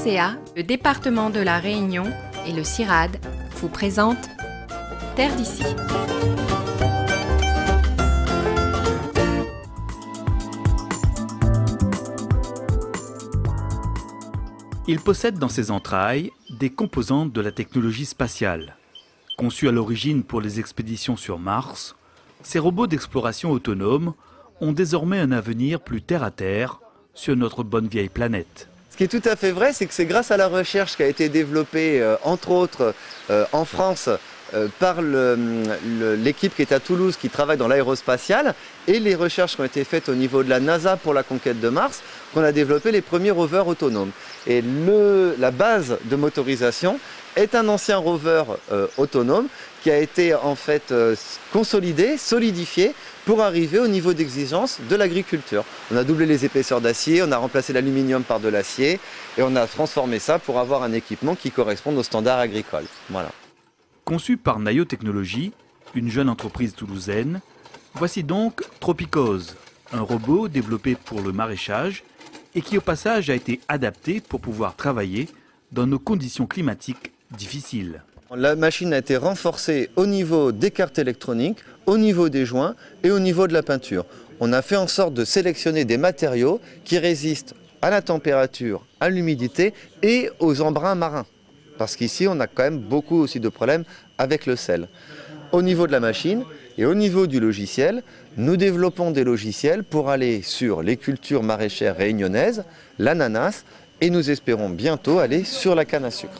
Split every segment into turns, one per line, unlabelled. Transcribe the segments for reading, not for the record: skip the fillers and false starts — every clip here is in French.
CA, le département de la Réunion et le CIRAD vous présentent Terre d'ici.
Il possède dans ses entrailles des composantes de la technologie spatiale. Conçus à l'origine pour les expéditions sur Mars, ces robots d'exploration autonomes ont désormais un avenir plus terre-à-terre sur notre bonne vieille planète.
Ce qui est tout à fait vrai, c'est que c'est grâce à la recherche qui a été développée, entre autres, en France, par l'équipe qui est à Toulouse, qui travaille dans l'aérospatiale, et les recherches qui ont été faites au niveau de la NASA pour la conquête de Mars, qu'on a développé les premiers rovers autonomes. Et la base de motorisation est un ancien rover autonome qui a été en fait consolidé, solidifié pour arriver au niveau d'exigence de l'agriculture. On a doublé les épaisseurs d'acier, on a remplacé l'aluminium par de l'acier et on a transformé ça pour avoir un équipement qui corresponde aux standards agricoles. Voilà.
Conçu par Nayo Technologies, une jeune entreprise toulousaine, voici donc Tropicose, un robot développé pour le maraîchage et qui au passage a été adapté pour pouvoir travailler dans nos conditions climatiques difficiles.
La machine a été renforcée au niveau des cartes électroniques, au niveau des joints et au niveau de la peinture. On a fait en sorte de sélectionner des matériaux qui résistent à la température, à l'humidité et aux embruns marins. Parce qu'ici, on a quand même beaucoup aussi de problèmes avec le sel. Au niveau de la machine et au niveau du logiciel, nous développons des logiciels pour aller sur les cultures maraîchères réunionnaises, l'ananas, et nous espérons bientôt aller sur la canne à sucre.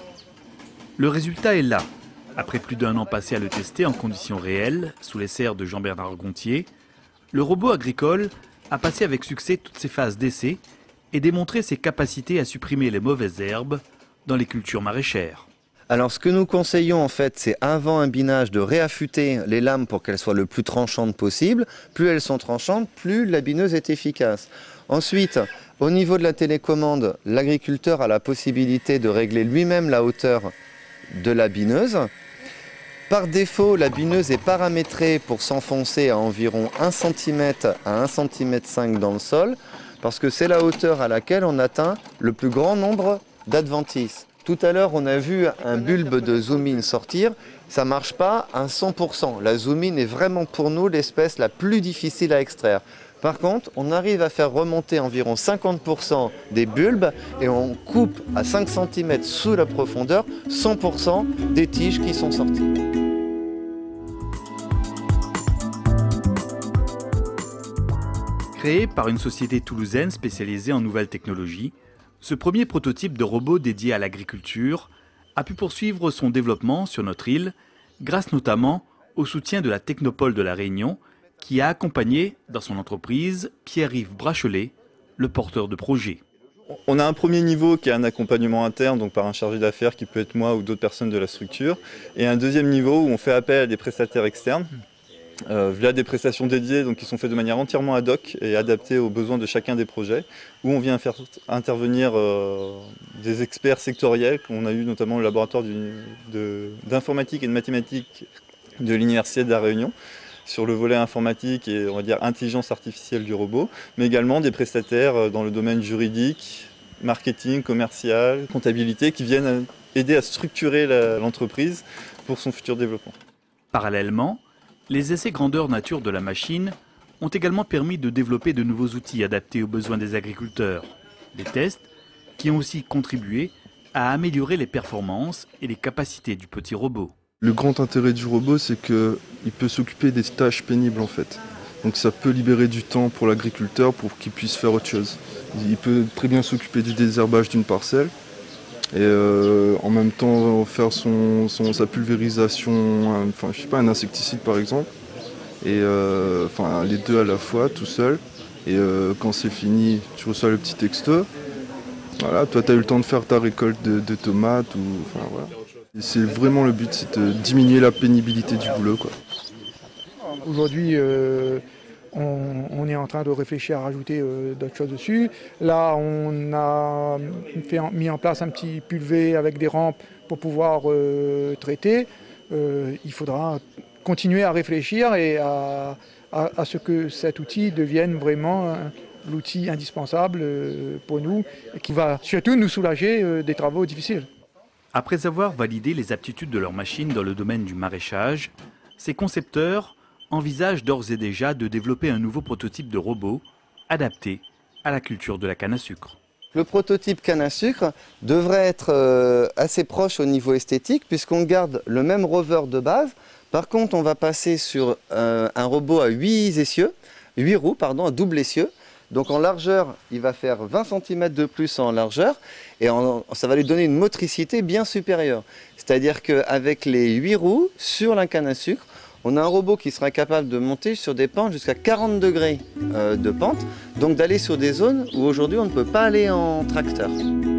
Le résultat est là. Après plus d'1 an passé à le tester en conditions réelles, sous les serres de Jean-Bernard Gontier, le robot agricole a passé avec succès toutes ses phases d'essai et démontré ses capacités à supprimer les mauvaises herbes dans les cultures maraîchères.
Alors ce que nous conseillons en fait, c'est avant un binage de réaffûter les lames pour qu'elles soient le plus tranchantes possible. Plus elles sont tranchantes, plus la bineuse est efficace. Ensuite, au niveau de la télécommande, l'agriculteur a la possibilité de régler lui-même la hauteur de la bineuse. Par défaut, la bineuse est paramétrée pour s'enfoncer à environ 1 cm à 1,5 cm dans le sol, parce que c'est la hauteur à laquelle on atteint le plus grand nombre d'adventices. Tout à l'heure, on a vu un bulbe de zoom-in sortir. Ça ne marche pas à 100%. La zoom-in est vraiment pour nous l'espèce la plus difficile à extraire. Par contre, on arrive à faire remonter environ 50% des bulbes et on coupe à 5 cm sous la profondeur 100% des tiges qui sont sorties.
Créé par une société toulousaine spécialisée en nouvelles technologies, ce premier prototype de robot dédié à l'agriculture a pu poursuivre son développement sur notre île grâce notamment au soutien de la Technopole de la Réunion qui a accompagné dans son entreprise Pierre-Yves Brachelet, le porteur de projet.
On a un premier niveau qui est un accompagnement interne, donc par un chargé d'affaires qui peut être moi ou d'autres personnes de la structure, et un deuxième niveau où on fait appel à des prestataires externes via des prestations dédiées donc qui sont faites de manière entièrement ad hoc et adaptées aux besoins de chacun des projets, où on vient faire intervenir des experts sectoriels. On a eu notamment le laboratoire d'informatique et de mathématiques de l'Université de la Réunion sur le volet informatique et on va dire intelligence artificielle du robot, mais également des prestataires dans le domaine juridique, marketing, commercial, comptabilité qui viennent aider à structurer l'entreprise pour son futur développement.
Parallèlement, les essais grandeur nature de la machine ont également permis de développer de nouveaux outils adaptés aux besoins des agriculteurs. Des tests qui ont aussi contribué à améliorer les performances et les capacités du petit robot.
Le grand intérêt du robot, c'est qu'il peut s'occuper des tâches pénibles en fait. Donc ça peut libérer du temps pour l'agriculteur pour qu'il puisse faire autre chose. Il peut très bien s'occuper du désherbage d'une parcelle et en même temps faire sa pulvérisation, enfin je sais pas, un insecticide par exemple. Et enfin les deux à la fois, tout seul. Et quand c'est fini, tu reçois le petit texto. Voilà, toi tu as eu le temps de faire ta récolte de tomates ou enfin voilà. C'est vraiment le but, c'est de diminuer la pénibilité du boulot, quoi.
Aujourd'hui, on est en train de réfléchir à rajouter d'autres choses dessus. Là, on a mis en place un petit pulvé avec des rampes pour pouvoir traiter. Il faudra continuer à réfléchir et à ce que cet outil devienne vraiment l'outil indispensable pour nous et qui va surtout nous soulager des travaux difficiles.
Après avoir validé les aptitudes de leurs machines dans le domaine du maraîchage, ces concepteurs envisagent d'ores et déjà de développer un nouveau prototype de robot adapté à la culture de la canne à sucre.
Le prototype canne à sucre devrait être assez proche au niveau esthétique puisqu'on garde le même rover de base. Par contre, on va passer sur un robot à 8 roues, à double essieu. Donc en largeur, il va faire 20 cm de plus en largeur et ça va lui donner une motricité bien supérieure. C'est-à-dire qu'avec les 8 roues sur la canne à sucre, on a un robot qui sera capable de monter sur des pentes jusqu'à 40 degrés de pente, donc d'aller sur des zones où aujourd'hui on ne peut pas aller en tracteur.